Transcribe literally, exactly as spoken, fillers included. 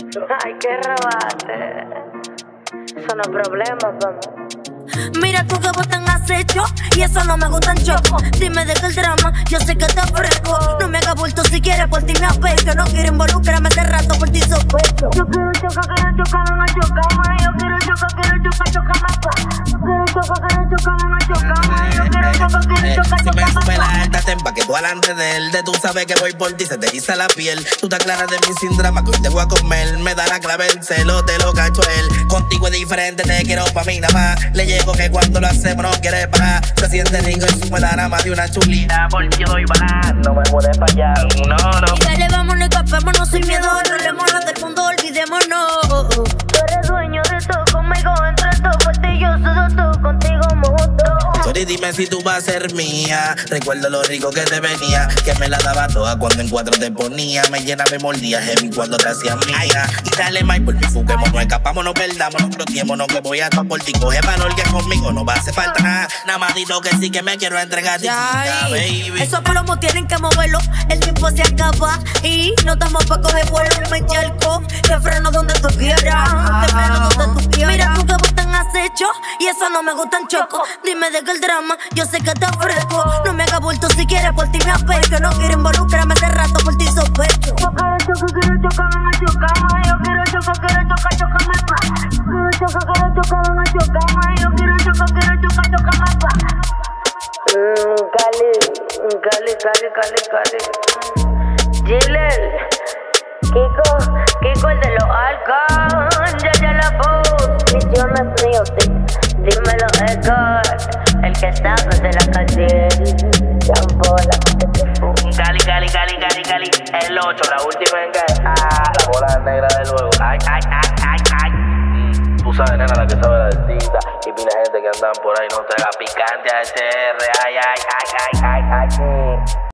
Ay, qué rebate. Eso no es problema, vamos. Mira tú que vos tan acecho y eso no me gusta en choco. Dime de qué el drama, yo sé que te ofrezco. No me hagas bulto si quieres, por ti me apego. No quiero involucrarme hace rato, por ti sospecho. Yo quiero chocar, quiero chocar, venga, chocame. Yo quiero chocar, quiero chocar, chocame pa. Yo quiero chocar, quiero chocar, venga, chocame. Yo quiero chocar, quiero chocar, Si me chocame sube la pa. alta tempa que tú alante de él, de tú sabes que voy por ti, se te eriza la piel. Tú te aclaras de mí sin drama, que hoy te voy a comer. Me da la clave el celo, te lo cacho él. Contigo es diferente, te quiero pa' mí nada más. Le llego que cuando lo hacemos no quiere parar. Se siente rico y su nada más de una chulita. Porque yo doy balas, no me mueves pa' allá, no, no. Y dale, vámonos, escapémonos sin miedo. Rolémonos del mundo, olvidémonos. Tú eres dueño de todo, conmigo entre todo. Fuerte yo sudo todo, contigo mundo. Sorry, dime si tú vas a ser mía. Recuerdo lo rico que te venía, que me la daba toda cuando en cuatro te ponía. Me llena, me mordía heavy cuando te hacía mía. Y dale, Mike, por mi fuguemos, no escapamos, no perdamos, no protegiémonos, que voy a estar por ti. Coge valor que conmigo no va a hacer falta nada. Nada más dito que sí que me quiero entregar a ti, baby. Esos plomos tienen que moverlo, el tiempo se acaba y no estamos pa' coger vuelo. Me encharco, te freno donde tú quieras, te freno donde tú quieras. Mira tú que vos tan acecho y eso no me gusta en choco. Dime de qué el drama, yo sé que te ofrezco. No me hagas bulto si quieres, por ti me apego. No quiero involucrarme hace rato, por ti sospecho. Yo quiero chocar, quiero chocar, venga, chocame. Yo quiero chocar, quiero chocar, chocame pa. Yo quiero chocar, quiero chocar, venga, chocame. Yo quiero chocar, quiero chocar, chocame pa. Mm, Cali, mm, Cali, Cali, Cali, Cali. Gilel, Kiko, Kiko el de los Alcon. Ya, ya la voz. Misiones Music. Dímelo, Edgar. El que sabe de la calle. Chambola, que te fu. Cali, Cali, Cali, Cali, Cali. El ocho, la última en que. Ah, la bola negra de luego. Ay, ay, ay, ay, ay. Mm, tú sabes, nena, la que sabe la cita. Y pila gente que andan por ahí, no te haga picante a H R. Ay, ay, ay, ay, ay, ay.